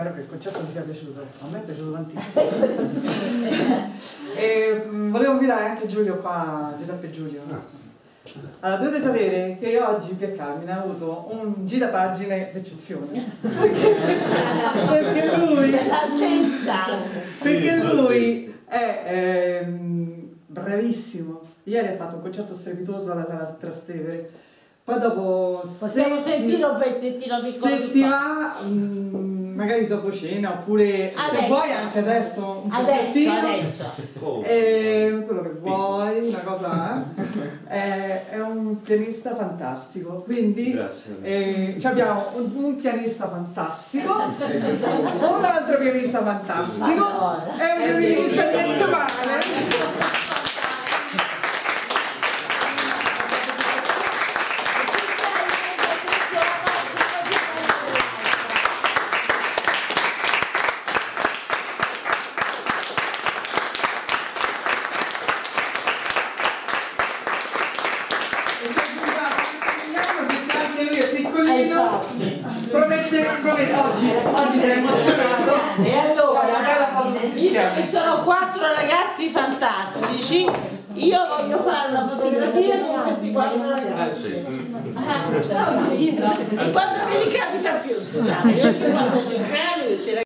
spero che il concerto vi sia piaciuto. A me è piaciuto tantissimo. E volevo invitare anche Giulio qua, Giuseppe Giulio. Allora, dovete sapere che oggi Pier Carmine ha avuto un girapagine d'eccezione. Perché lui è bravissimo. Ieri ha fatto un concerto strepitoso alla Sala Trastevere. Poi dopo possiamo sentire un pezzettino piccolo. Se ti va, magari dopo cena, oppure adesso, se vuoi anche adesso un pezzettino. Adesso. Quello che vuoi, una cosa. È un pianista fantastico, quindi abbiamo un pianista fantastico, un altro pianista fantastico e un pianista niente male. Promette oggi sei emozionato. E allora, visto che sono 4 ragazzi fantastici, io voglio fare una fotografia con questi 4 ragazzi. Quando mi ricapita più, scusate, io ci vado a cercare questi ragazzi.